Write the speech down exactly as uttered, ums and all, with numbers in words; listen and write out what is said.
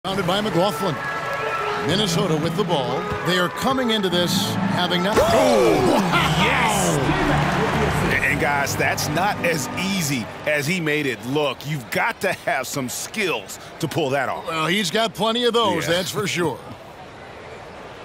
Founded by McLaughlin. Minnesota with the ball. They are coming into this having not. Oh, yes! And guys, that's not as easy as he made it look. You've got to have some skills to pull that off. Well, he's got plenty of those, Yeah. that's for sure.